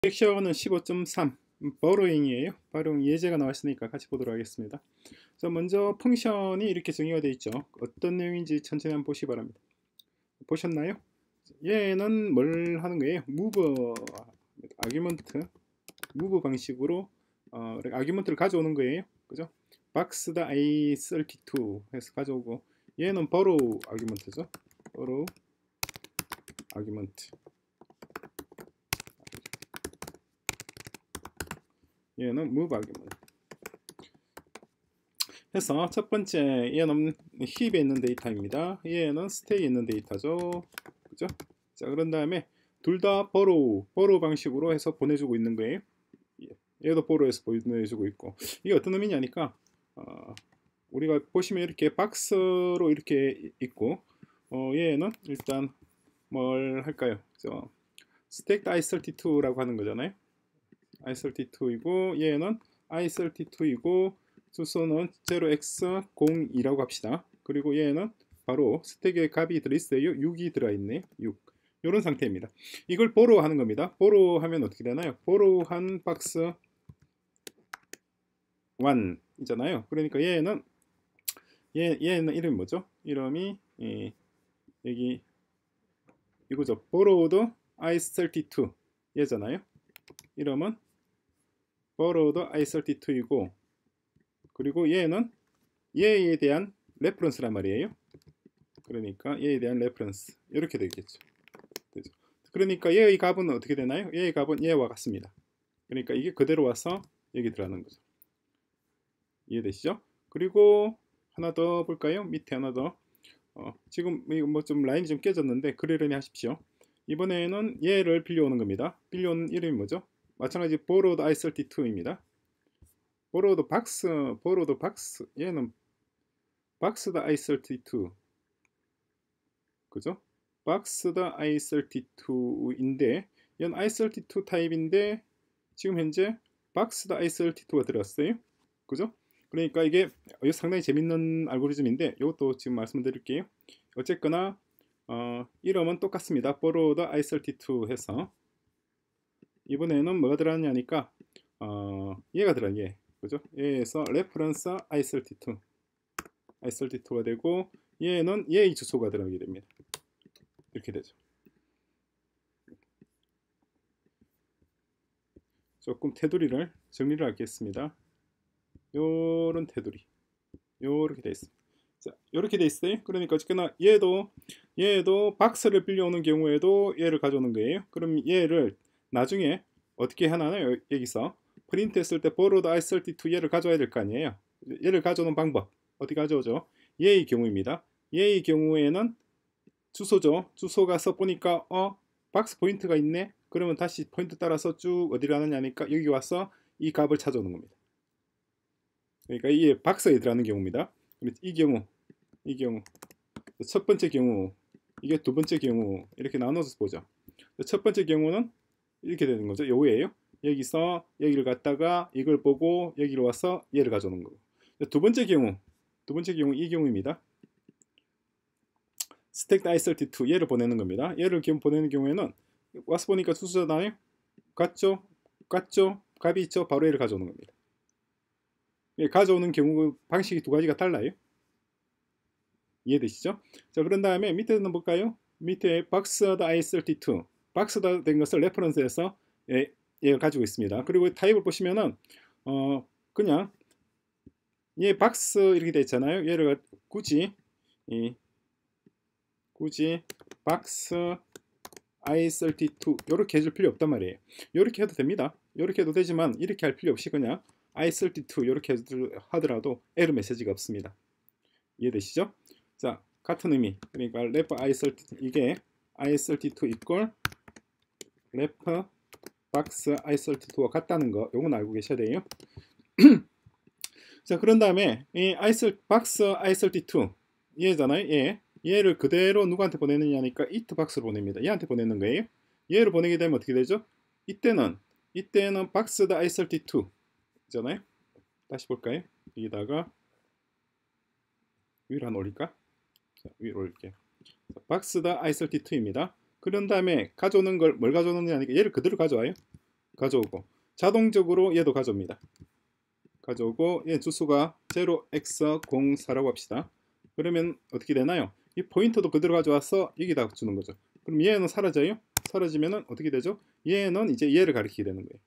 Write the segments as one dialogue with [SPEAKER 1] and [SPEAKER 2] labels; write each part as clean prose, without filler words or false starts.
[SPEAKER 1] 섹션은 15.3 borrowing이에요. borrowing 예제가 나왔으니까 같이 보도록 하겠습니다. 자, 먼저 펑션이 이렇게 정의가 되어 있죠. 어떤 내용인지 천천히 한번 보시기 바랍니다. 보셨나요? 얘는 뭘 하는 거예요? move 아규먼트 move 방식으로 아규먼트를 가져오는 거예요. 그죠? boxed i32 해서 가져오고, 얘는 borrow 아규먼트죠. borrow 아규먼트, 얘는 move 아규먼트 해서, 첫 번째 얘는 힙에 있는 데이터입니다. 얘는 스테이에 있는 데이터죠. 그죠? 자, 그런 다음에 둘 다 borrow 방식으로 해서 보내주고 있는 거예요. 얘도 borrow해서 보내주고 있고, 이게 어떤 의미냐니까, 우리가 보시면 이렇게 박스로 이렇게 있고, 얘는 일단 뭘 할까요? stacked i32라고 하는 거잖아요. i32이고, 얘는 i32이고, 주소는 0x02라고 합시다. 그리고 얘는 바로 스택에 값이 들어있어요. 6이 들어있네. 6. 이런 상태입니다. 이걸 borrow 하는 겁니다. borrow 하면 어떻게 되나요? borrow 한 박스 1이잖아요. 그러니까 얘는 이름이 뭐죠? 이름이 여기 이거죠. borrowed i32 얘잖아요. 이름은 borrowed i32이고, 그리고 얘는 얘에 대한 레퍼런스란 말이에요. 그러니까 얘에 대한 레퍼런스 이렇게 되겠죠. 그러니까 얘의 값은 어떻게 되나요? 얘의 값은 얘와 같습니다. 그러니까 이게 그대로 와서 여기 들어가는 거죠. 이해되시죠? 그리고 하나 더 볼까요? 밑에 하나 더. 지금 뭐 좀 라인이 좀 깨졌는데 그러려니 하십시오. 이번에는 얘를 빌려오는 겁니다. 빌려오는 이름이 뭐죠? 마찬가지 borrowed i32입니다. borrowed box, 얘는 boxed i32, 그죠? boxed i32인데 얘는 i32 타입인데 지금 현재 boxed i32가 들어갔어요. 그죠? 그러니까 이게 상당히 재밌는 알고리즘인데 이것도 지금 말씀드릴게요. 어쨌거나 이름은 똑같습니다. borrowed i32 해서, 이번에는 뭐가 들어갔냐니까 얘가 들어간 얘, 그죠? 얘에서 reference i32가 되고, 얘는 얘의 주소가 들어가게 됩니다. 이렇게 되죠. 조금 테두리를 정리를 하겠습니다. 요런 테두리 요렇게 돼 있습니다. 자, 요렇게 돼 있어요. 그러니까 어쨌거나 얘도 박스를 빌려오는 경우에도 얘를 가져오는 거예요. 그럼 얘를 나중에 어떻게 하나요? 여기서 프린트 했을 때 borrowed i32 얘를 가져와야 될 거 아니에요. 얘를 가져오는 방법 어떻게 가져오죠? 얘의 경우입니다. 얘의 경우에는 주소죠. 주소가 써보니까 박스 포인트가 있네. 그러면 다시 포인트 따라서 쭉 어디로 가느냐니까 여기 와서 이 값을 찾아오는 겁니다. 그러니까 이게 박스에 들어가는 경우입니다. 이 경우 첫 번째 경우, 이게 두 번째 경우, 이렇게 나눠서 보죠. 첫 번째 경우는 이렇게 되는 거죠. 요거예요. 여기서 여기를 갔다가 이걸 보고 여기로 와서 얘를 가져오는 거고. 두 번째 경우 이 경우입니다. stacked i32 얘를 보내는 겁니다. 얘를 보내는 경우에는 와서 보니까 수수잖아요. 같죠? 값이 있죠? 바로 얘를 가져오는 겁니다. 가져오는 경우 방식이 두 가지가 달라요. 이해되시죠? 자, 그런 다음에 밑에는 볼까요? 밑에 boxed i32 박스다 된 것을 레퍼런스해서 얘를 가지고 있습니다. 그리고 타입을 보시면은 그냥 얘 박스 이렇게 되어 있잖아요. 얘를 굳이 박스 i32 이렇게 해줄 필요 없단 말이에요. 이렇게 해도 됩니다. 이렇게 해도 되지만 이렇게 할 필요 없이 그냥 i32 이렇게 하더라도 에러 메시지가 없습니다. 이해되시죠? 자, 같은 의미. 그러니까 ref i32 이게 i32 equal ref box i32와 같다는 거, 요건 알고 계셔야 돼요. 자, 그런 다음에 이 box i32 얘잖아요. 얘를 그대로 누구한테 보내느냐니까 it box로 보냅니다. 얘한테 보내는 거예요. 얘를 보내게 되면 어떻게 되죠? 이때는 boxed i32 잖아요. 다시 볼까요? 여기다가 위로 한 올릴까? 자, 위로 올릴게요. boxed i32입니다. 그런 다음에 가져오는 걸 뭘 가져오느냐니까 얘를 그대로 가져와요. 가져오고 자동적으로 얘도 가져옵니다. 가져오고 얘 주소가 0x04라고 합시다. 그러면 어떻게 되나요? 이 포인터도 그대로 가져와서 여기다 주는 거죠. 그럼 얘는 사라져요? 사라지면은 어떻게 되죠? 얘는 이제 얘를 가리키게 되는 거예요.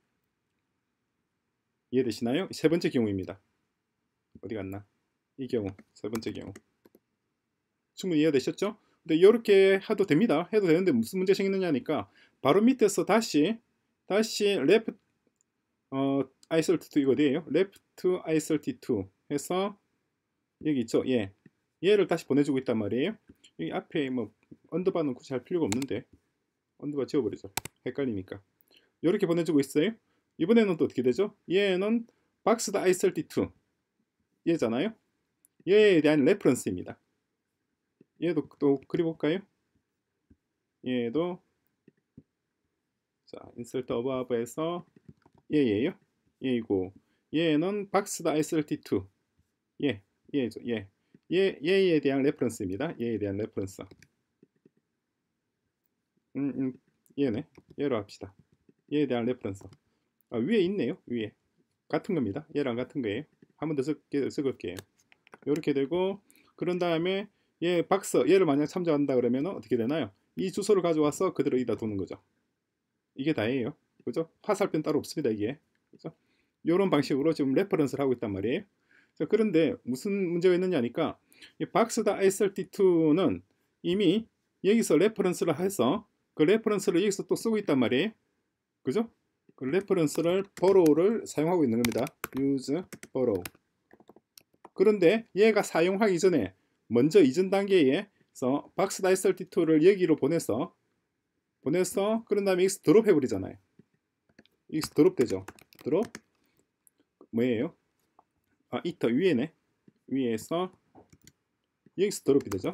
[SPEAKER 1] 이해되시나요? 세 번째 경우입니다. 어디 갔나? 이 경우, 세 번째 경우. 충분히 이해되셨죠? 근데 이렇게 해도 됩니다. 해도 되는데 무슨 문제 생기느냐니까 바로 밑에서 다시 left isert2 이거 어디에요? left isert2 해서 여기 있죠? 얘를 다시 보내주고 있단 말이에요. 여기 앞에 뭐 언더바는 굳이 할 필요가 없는데 언더바 지워버리죠. 헷갈리니까. 이렇게 보내주고 있어요. 이번에는 또 어떻게 되죠? 얘는 boxed isert2 얘잖아요. 얘에 대한 레퍼런스입니다. 얘도 또 그려볼까요? 얘도 자 insert above에서 얘예요. 얘이고 얘는 boxed isert2 얘죠. 얘에 대한 레퍼런스입니다. 얘에 대한 레퍼런스. 얘네. 얘로 합시다. 얘에 대한 레퍼런스. 위에 있네요. 위에. 같은 겁니다. 얘랑 같은 거예요. 한 번 더 적을게요. 이렇게 되고 그런 다음에 얘를 만약 참조한다 그러면 어떻게 되나요? 이 주소를 가져와서 그대로 여기다 두는 거죠. 이게 다예요. 그죠? 화살표는 따로 없습니다. 이게. 그죠? 이런 방식으로 지금 레퍼런스를 하고 있단 말이에요. 자, 그런데 무슨 문제가 있느냐니까 이 boxed isert2는 이미 여기서 레퍼런스를 해서 그 레퍼런스를 여기서 또 쓰고 있단 말이에요. 그죠? 그 레퍼런스를 borrow를 사용하고 있는 겁니다. use borrow. 그런데 얘가 사용하기 전에 먼저 이전 단계에서 boxed isert2를 여기로 보내서 그런 다음에 여기서 드롭 해버리잖아요. 여기서 드롭 되죠. 드롭 뭐예요? 이터 위에네. 위에서 여기서 드롭이 되죠.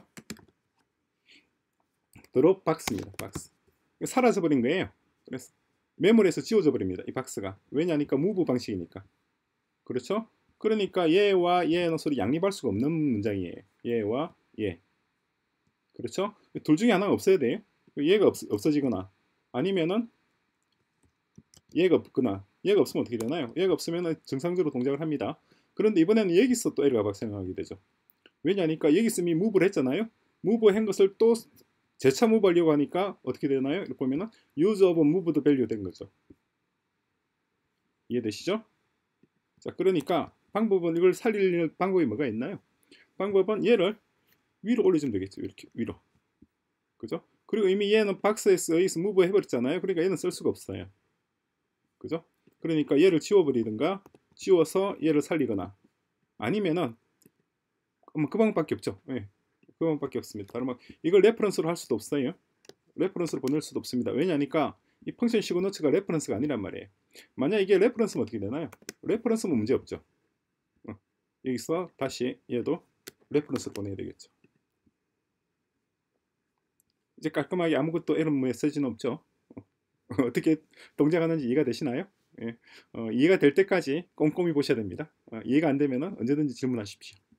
[SPEAKER 1] 드롭 박스입니다. 박스. 사라져버린 거예요. 그래서 메모리에서 지워져 버립니다. 이 박스가. 왜냐니까 무브 방식이니까. 그렇죠? 그러니까 얘와 얘는 서로 양립할 수가 없는 문장이에요. 얘와 얘. 그렇죠? 둘 중에 하나가 없어야 돼요. 얘가 없어지거나 아니면은 얘가 없거나 얘가 없으면 어떻게 되나요? 얘가 없으면 정상적으로 동작을 합니다. 그런데 이번에는 여기서 또 에러가 발생하게 되죠. 왜냐니까 여기서 이미 무브를 했잖아요. 무브한 것을 또 재차 무브하려고 하니까 어떻게 되나요? 이렇게 보면은 use of moved value 된 거죠. 이해되시죠? 자, 그러니까 방법은 이걸 살릴 방법이 뭐가 있나요? 방법은 얘를 위로 올려주면 되겠죠. 이렇게 위로. 그죠? 그리고 이미 얘는 박스에서 여기서 무브 해버렸잖아요. 그러니까 얘는 쓸 수가 없어요. 그죠? 그러니까 얘를 지워버리든가 지워서 얘를 살리거나 아니면은 그 방법밖에 없죠. 그 방법밖에 없습니다. 다른 이걸 레퍼런스로 할 수도 없어요. 레퍼런스로 보낼 수도 없습니다. 왜냐니까 이 펑션 시그너처가 레퍼런스가 아니란 말이에요. 만약 이게 레퍼런스면 어떻게 되나요? 레퍼런스면 문제 없죠. 여기서 다시 얘도 레퍼런스로 보내야 되겠죠. 이제 깔끔하게 아무것도 에러 메시지는 없죠. 어떻게 동작하는지 이해가 되시나요? 이해가 될 때까지 꼼꼼히 보셔야 됩니다. 이해가 안 되면 언제든지 질문하십시오.